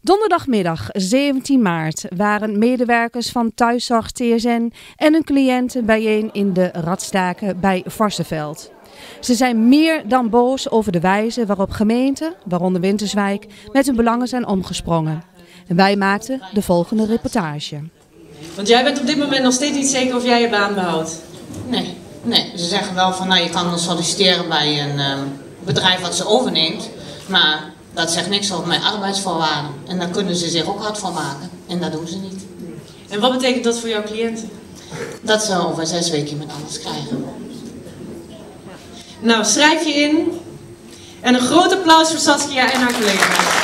Donderdagmiddag 17 maart waren medewerkers van Thuiszorg TSN en hun cliënten bijeen in de Radstaken bij Varsseveld. Ze zijn meer dan boos over de wijze waarop gemeenten, waaronder Winterswijk, met hun belangen zijn omgesprongen. En wij maakten de volgende reportage. Want jij bent op dit moment nog steeds niet zeker of jij je baan behoudt? Nee. Ze zeggen wel van nou je kan dan solliciteren bij een bedrijf wat ze overneemt. Maar dat zegt niks over mijn arbeidsvoorwaarden. En daar kunnen ze zich ook hard voor maken. En dat doen ze niet. En wat betekent dat voor jouw cliënten? Dat ze over 6 weken iemand anders krijgen. Nou, schrijf je in. En een groot applaus voor Saskia en haar collega's.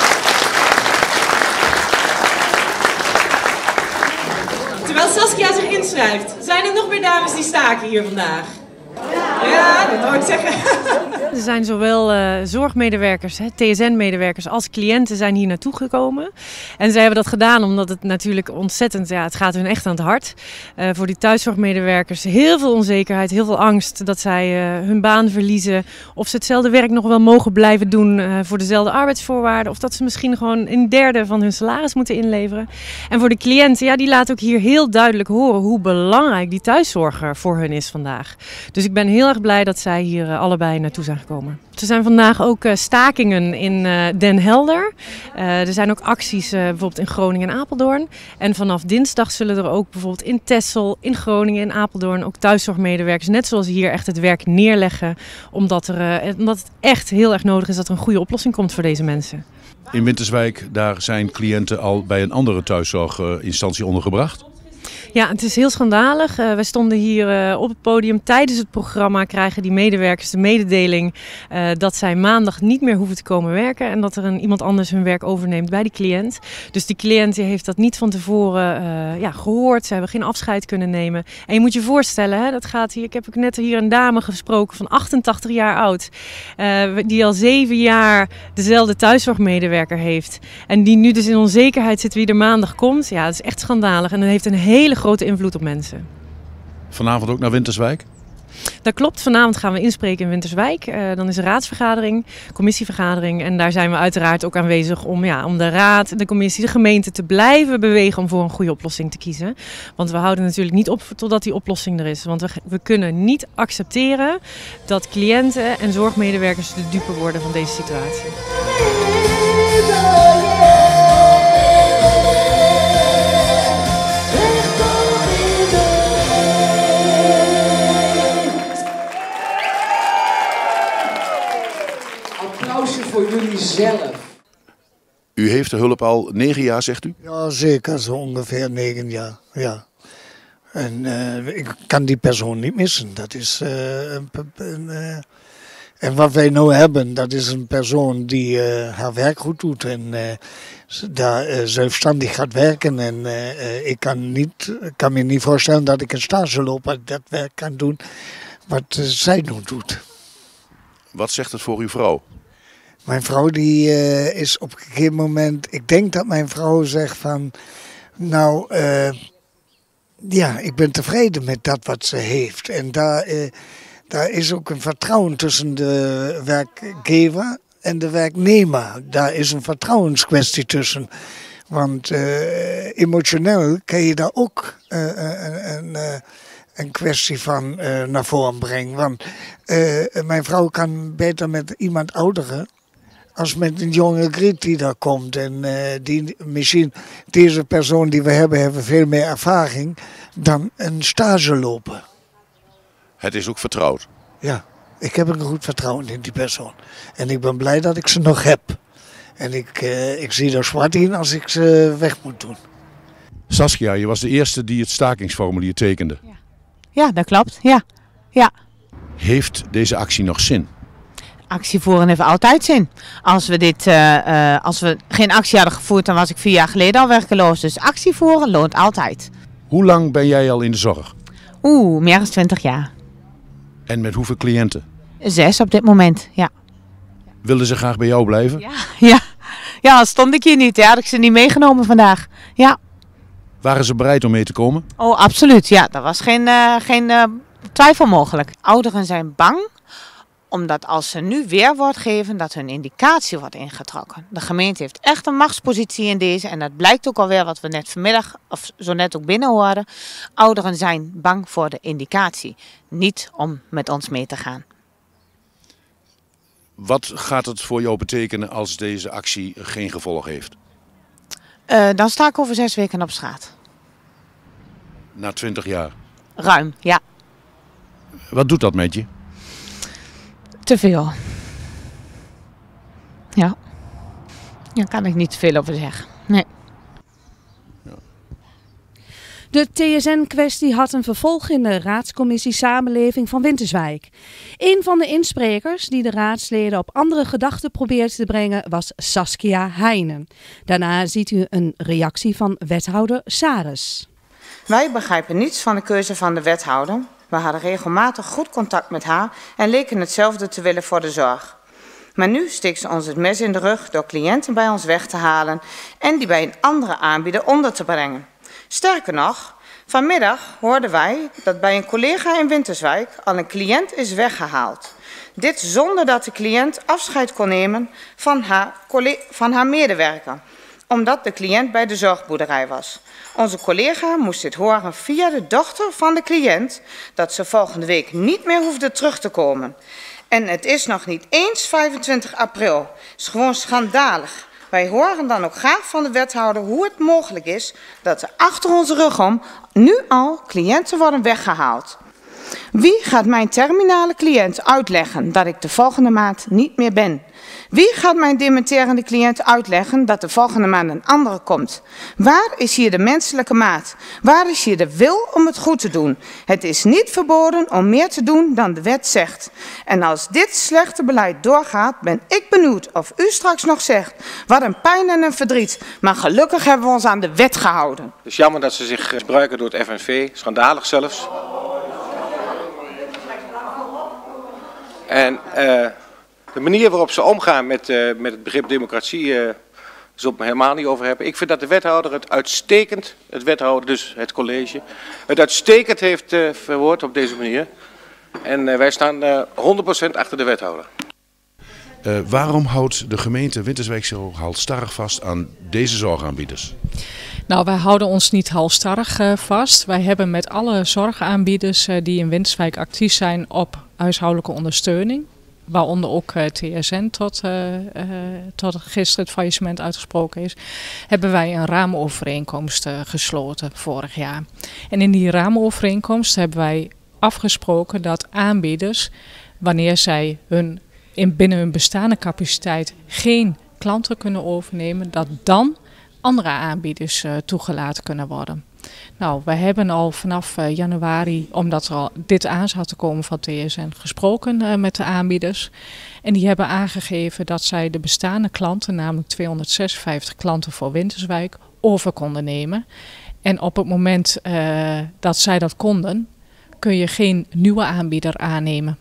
Terwijl Saskia zich inschrijft, zijn er nog meer dames die staken hier vandaag? Ja, dat wou ik zeggen. Er zijn zowel zorgmedewerkers, TSN-medewerkers als cliënten zijn hier naartoe gekomen. En zij hebben dat gedaan omdat het natuurlijk ontzettend, het gaat hun echt aan het hart. Voor die thuiszorgmedewerkers heel veel onzekerheid, heel veel angst dat zij hun baan verliezen. Of ze hetzelfde werk nog wel mogen blijven doen voor dezelfde arbeidsvoorwaarden. Of dat ze misschien gewoon een derde van hun salaris moeten inleveren. En voor de cliënten, die laten ook hier heel duidelijk horen hoe belangrijk die thuiszorger voor hun is vandaag. Dus ik ben heel erg blij dat zij hier allebei naartoe zijn gekomen. Er zijn vandaag ook stakingen in Den Helder. Er zijn ook acties bijvoorbeeld in Groningen en Apeldoorn. En vanaf dinsdag zullen er ook bijvoorbeeld in Texel, in Groningen en Apeldoorn ook thuiszorgmedewerkers, net zoals hier, echt het werk neerleggen. Omdat het echt heel erg nodig is dat er een goede oplossing komt voor deze mensen. In Winterswijk, daar zijn cliënten al bij een andere thuiszorginstantie ondergebracht. Ja, het is heel schandalig. Wij stonden hier op het podium. Tijdens het programma krijgen die medewerkers de mededeling dat zij maandag niet meer hoeven te komen werken. En dat er iemand anders hun werk overneemt bij die cliënt. Dus die cliënt heeft dat niet van tevoren gehoord. Ze hebben geen afscheid kunnen nemen. En je moet je voorstellen, dat gaat hier. Ik heb ook net hier een dame gesproken van 88 jaar oud. Die al 7 jaar dezelfde thuiszorgmedewerker heeft. En die nu dus in onzekerheid zit wie er maandag komt. Ja, dat is echt schandalig. En dat heeft een hele grote invloed op mensen. Vanavond ook naar Winterswijk? Dat klopt. Vanavond gaan we inspreken in Winterswijk. Dan is er raadsvergadering, commissievergadering. En daar zijn we uiteraard ook aanwezig om de raad, de commissie, de gemeente te blijven bewegen om voor een goede oplossing te kiezen. Want we houden natuurlijk niet op totdat die oplossing er is. Want we kunnen niet accepteren dat cliënten en zorgmedewerkers de dupe worden van deze situatie. Applausje voor jullie zelf. U heeft de hulp al 9 jaar, zegt u? Ja, zeker. Zo ongeveer 9 jaar. Ja. En ik kan die persoon niet missen. Dat is en wat wij nu hebben, dat is een persoon die haar werk goed doet en daar zelfstandig gaat werken. En ik kan me niet voorstellen dat ik een stageloper dat werk kan doen wat zij nu doet. Wat zegt het voor uw vrouw? Mijn vrouw die is op een gegeven moment, ik denk dat mijn vrouw zegt van, nou ik ben tevreden met dat wat ze heeft. En daar is ook een vertrouwen tussen de werkgever en de werknemer. Daar is een vertrouwenskwestie tussen. Want emotioneel kan je daar ook een kwestie van naar voren brengen. Want mijn vrouw kan beter met iemand oudere als met een jonge griet die daar komt. En misschien deze persoon die we hebben veel meer ervaring dan een stageloper. Het is ook vertrouwd. Ja, ik heb een goed vertrouwen in die persoon. En ik ben blij dat ik ze nog heb. En ik zie er zwart in als ik ze weg moet doen. Saskia, je was de eerste die het stakingsformulier tekende. Ja, dat klopt. Ja. Heeft deze actie nog zin? Actie voeren heeft altijd zin. Als we geen actie hadden gevoerd, dan was ik 4 jaar geleden al werkeloos. Dus actie voeren loont altijd. Hoe lang ben jij al in de zorg? Meer dan 20 jaar. En met hoeveel cliënten? 6 op dit moment, ja. Wilden ze graag bij jou blijven? Ja, stond ik hier niet. Had ik ze niet meegenomen vandaag. Ja. Waren ze bereid om mee te komen? Oh, absoluut. Ja, dat was geen twijfel mogelijk. Ouderen zijn bang omdat als ze nu weerwoord geven, dat hun indicatie wordt ingetrokken. De gemeente heeft echt een machtspositie in deze. En dat blijkt ook alweer wat we net vanmiddag, of zo net ook binnen hoorden. Ouderen zijn bang voor de indicatie. Niet om met ons mee te gaan. Wat gaat het voor jou betekenen als deze actie geen gevolg heeft? Dan sta ik over 6 weken op straat. Na 20 jaar? Ruim, ja. Wat doet dat met je? Te veel. Ja. Daar kan ik niet te veel over zeggen. Nee. De TSN-kwestie had een vervolg in de Raadscommissie Samenleving van Winterswijk. Een van de insprekers die de raadsleden op andere gedachten probeerde te brengen was Saskia Heijnen. Daarna ziet u een reactie van wethouder Saris. Wij begrijpen niets van de keuze van de wethouder. We hadden regelmatig goed contact met haar en leken hetzelfde te willen voor de zorg. Maar nu steekt ze ons het mes in de rug door cliënten bij ons weg te halen en die bij een andere aanbieder onder te brengen. Sterker nog, vanmiddag hoorden wij dat bij een collega in Winterswijk al een cliënt is weggehaald. Dit zonder dat de cliënt afscheid kon nemen van haar medewerker, omdat de cliënt bij de zorgboerderij was. Onze collega moest dit horen via de dochter van de cliënt, dat ze volgende week niet meer hoefde terug te komen. En het is nog niet eens 25 april. Het is gewoon schandalig. Wij horen dan ook graag van de wethouder hoe het mogelijk is dat er achter onze rug om nu al cliënten worden weggehaald. Wie gaat mijn terminale cliënt uitleggen dat ik de volgende maand niet meer ben? Wie gaat mijn dementerende cliënt uitleggen dat de volgende maand een andere komt? Waar is hier de menselijke maat? Waar is hier de wil om het goed te doen? Het is niet verboden om meer te doen dan de wet zegt. En als dit slechte beleid doorgaat, ben ik benieuwd of u straks nog zegt, wat een pijn en een verdriet. Maar gelukkig hebben we ons aan de wet gehouden. Het is jammer dat ze zich gebruiken door het FNV, schandalig zelfs. En de manier waarop ze omgaan met het begrip democratie, zullen we het helemaal niet over hebben. Ik vind dat de wethouder het uitstekend, dus het college, het uitstekend heeft verwoord op deze manier. En wij staan 100% achter de wethouder. Waarom houdt de gemeente Winterswijk zo halstarrig vast aan deze zorgaanbieders? Nou, wij houden ons niet halstarrig vast. Wij hebben met alle zorgaanbieders die in Winterswijk actief zijn op huishoudelijke ondersteuning, waaronder ook TSN tot gisteren het faillissement uitgesproken is, hebben wij een raamovereenkomst gesloten vorig jaar. En in die raamovereenkomst hebben wij afgesproken dat aanbieders, wanneer zij binnen hun bestaande capaciteit geen klanten kunnen overnemen, dat dan andere aanbieders toegelaten kunnen worden. Nou, wij hebben al vanaf januari, omdat er al dit aan zat te komen van TSN, gesproken met de aanbieders. En die hebben aangegeven dat zij de bestaande klanten, namelijk 256 klanten voor Winterswijk, over konden nemen. En op het moment dat zij dat konden, kun je geen nieuwe aanbieder aannemen.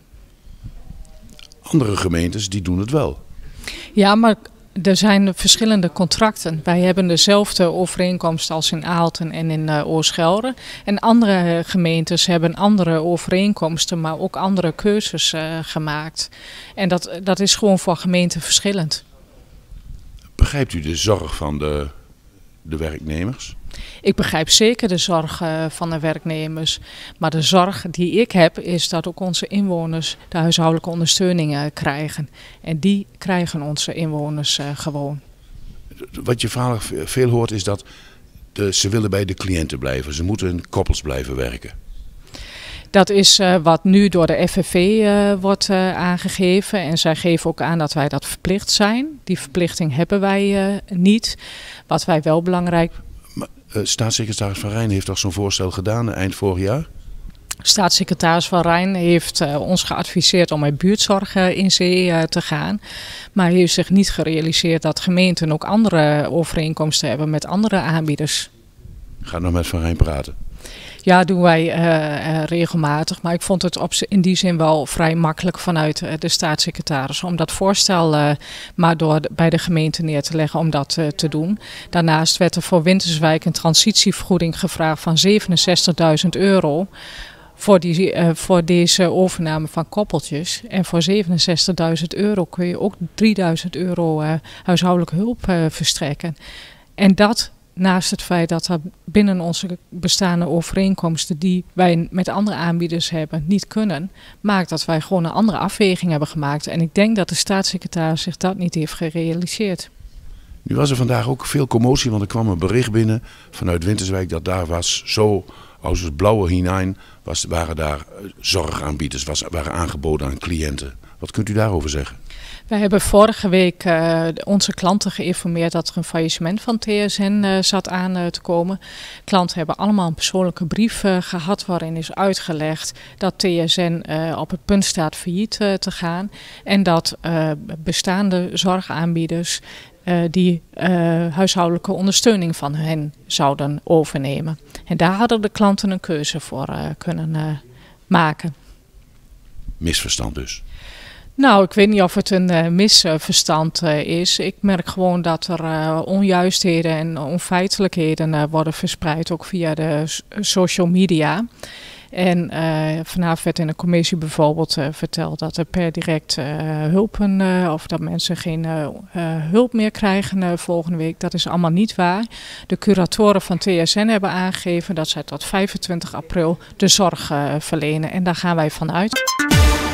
Andere gemeentes die doen het wel. Ja, maar er zijn verschillende contracten. Wij hebben dezelfde overeenkomst als in Aalten en in Oostgelre. En andere gemeentes hebben andere overeenkomsten, maar ook andere keuzes gemaakt. En dat is gewoon voor gemeenten verschillend. Begrijpt u de zorg van de werknemers? Ik begrijp zeker de zorg van de werknemers. Maar de zorg die ik heb is dat ook onze inwoners de huishoudelijke ondersteuning krijgen. En die krijgen onze inwoners gewoon. Wat je vaak veel hoort is dat ze willen bij de cliënten blijven. Ze moeten in koppels blijven werken. Dat is wat nu door de FNV wordt aangegeven. En zij geven ook aan dat wij dat verplicht zijn. Die verplichting hebben wij niet. Wat wij wel belangrijk... Staatssecretaris Van Rijn heeft toch zo'n voorstel gedaan eind vorig jaar? Staatssecretaris Van Rijn heeft ons geadviseerd om met buurtzorg in zee te gaan. Maar hij heeft zich niet gerealiseerd dat gemeenten ook andere overeenkomsten hebben met andere aanbieders. Ga nou met Van Rijn praten. Ja, doen wij regelmatig. Maar ik vond het in die zin wel vrij makkelijk vanuit de staatssecretaris om dat voorstel bij de gemeente neer te leggen om dat te doen. Daarnaast werd er voor Winterswijk een transitievergoeding gevraagd van €67.000 voor deze overname van koppeltjes. En voor €67.000 kun je ook €3.000 huishoudelijke hulp verstrekken. En dat naast het feit dat er binnen onze bestaande overeenkomsten die wij met andere aanbieders hebben niet kunnen, maakt dat wij gewoon een andere afweging hebben gemaakt. En ik denk dat de staatssecretaris zich dat niet heeft gerealiseerd. Nu was er vandaag ook veel commotie, want er kwam een bericht binnen vanuit Winterswijk dat daar was zo als het blauwe hinein waren daar zorgaanbieders, waren aangeboden aan cliënten. Wat kunt u daarover zeggen? Wij hebben vorige week onze klanten geïnformeerd dat er een faillissement van TSN zat aan te komen. Klanten hebben allemaal een persoonlijke brief gehad waarin is uitgelegd dat TSN op het punt staat failliet te gaan. En dat bestaande zorgaanbieders die huishoudelijke ondersteuning van hen zouden overnemen. En daar hadden de klanten een keuze voor kunnen maken. Misverstand dus? Nou, ik weet niet of het een misverstand is. Ik merk gewoon dat er onjuistheden en onfeitelijkheden worden verspreid, ook via de social media. En vanavond werd in de commissie bijvoorbeeld verteld dat er per direct hulpen of dat mensen geen hulp meer krijgen volgende week. Dat is allemaal niet waar. De curatoren van TSN hebben aangegeven dat zij tot 25 april de zorg verlenen. En daar gaan wij vanuit.